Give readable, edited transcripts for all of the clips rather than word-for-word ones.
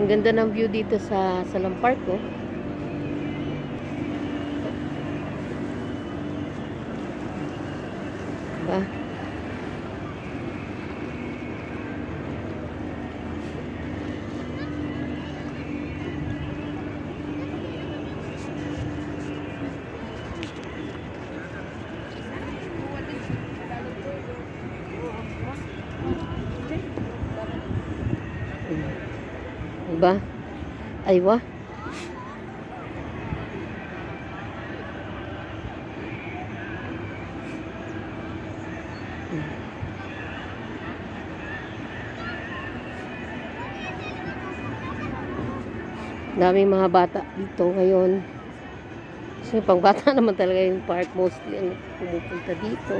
Ang ganda ng view dito sa Salam Park, oh. Diba? Diba? Aywa. Daming mga bata dito ngayon. Kasi pang bata naman talaga yung park, mostly ang pumupunta dito.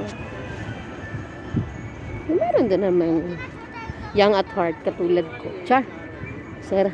Meron din naman young at heart katulad ko. Char. Sir.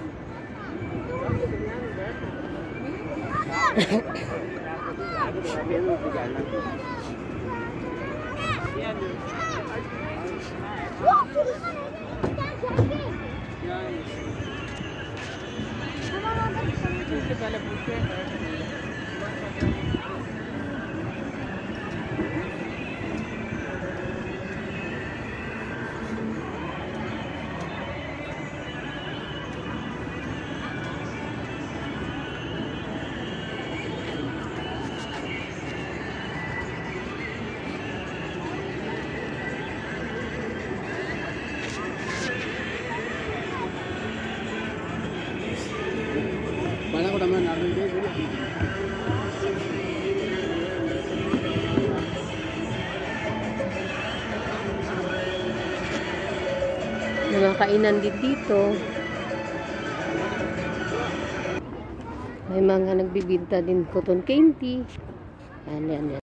Mana ko naman namin dito. Mga kainan din dito. May mga nagbibinta din cotton candy. Yan.